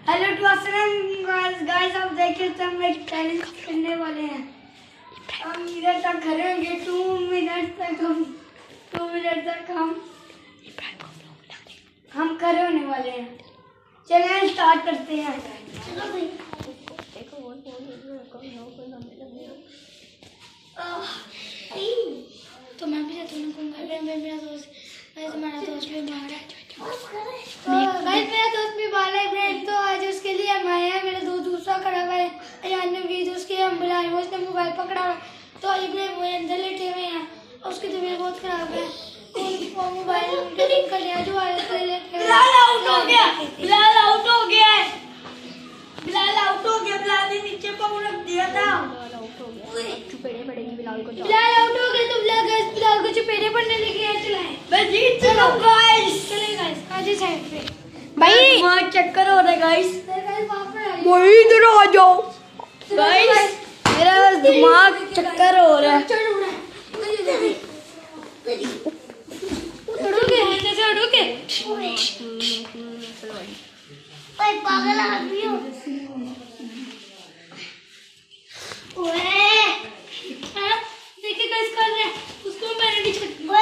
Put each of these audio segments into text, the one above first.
Hello to guys, आप देखिए तो हम एक चैलेंज करने वाले हैं। हम इधर तक करेंगे 2 मिनट तक हम करे होने वाले हैं। चलिए स्टार्ट करते हैं। चलो भाई तो मैं भी जाता हूँ। मेरा दोस्त भी बाहर है। मेरा दोस्त भी बाहर है तो आज उसके लिए हम आए हैं। मेरा दोस्त दूसरा खड़ा हुआ है उसके हम बुलाए, उसने मोबाइल पकड़ा हुआ है तो इब्राहिम वो अंदर लेटे हुए हैं और उसकी तबीयत बहुत खराब है। मोबाइल कर लिया जो बिलाल आउट हो गया। बिलाल आउट हो गया बिलाल ने नीचे पाँव रख दिया था। चुपेड़े पड़ेगी बिलाल को। बिलाल आउट हो गया तो बिलाल को चुपेड़े पड़ने लगे हैं। चलाएं मैं जीत चुका हूं गाइस। चले गाइस आज साइड पे भाई बहुत चक्कर हो रहा है गाइस। वही इधर आ जाओ गाइस, मेरा दिमाग चक्कर हो रहा है। उड़ोगे जैसे उड़ोगे। ओए पागल आदमी हो। देखिए गाइस कर रहे हैं उसको मैंने भी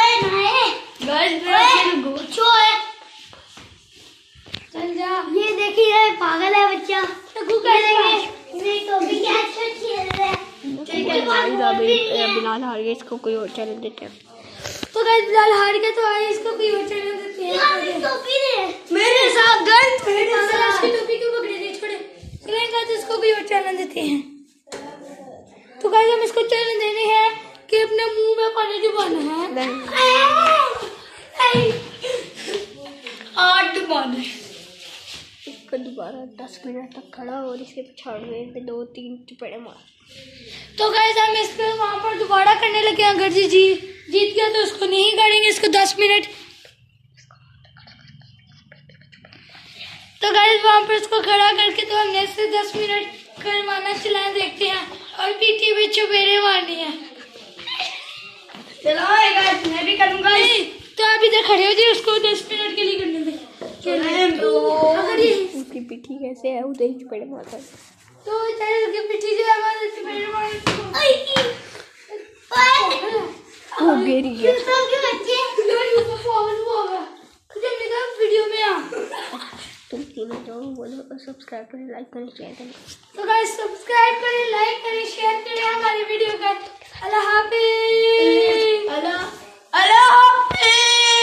चल जा। ये देखिए पागल है बच्चा। बिलाल हार गया, इसको कोई और चैलेंज देते हैं। तो गाइस बिलाल हार गया तो आइए इसको कोई और चैलेंज देते हैं। मेरे साथ गन इसकी टोपी क्यों पकड़ी थी? छोड़े चलेंगे तो इसको कोई और चैलेंज देते हैं। तो गाइस हम इसको चैलेंज देने हैं कि अपने मुंह में पानी डुबाना है। आठ डुबाना है। इसको दोबारा 10 मिनट तक खड़ा और इसके पछाड़ने पे 2-3 चपेड़े मार। तो गाइस हम इसको वहां पर दोबारा करने लगे। अगर जीत गया तो उसको नहीं करेंगे इसको 10 मिनट। तो गाइस वहां पर इसको खड़ा करके तो हमने इससे 10 मिनट करवाना चलाएं देखते हैं और पीठी में चुपेड़े मारनी है। चलो गाइस मैं भी करूंगा। तो आप इधर खड़े हो जी, उसको 10 मिनट के लिए करने दें। अगर ये उसकी पीठी कैसे है उधर ही चपेड़े मारता है। तो उसकी पीठी जो है वो चुपेड़े मारती वो गिर गया। वीडियो में आ तुम तीनों जाओ बोलो और सब्सक्राइब करें, लाइक करें, शेयर करें। तो गाइस सब्सक्राइब करें, लाइक करें, शेयर करें हमारी वीडियो का। अल्लाह हाफिज़।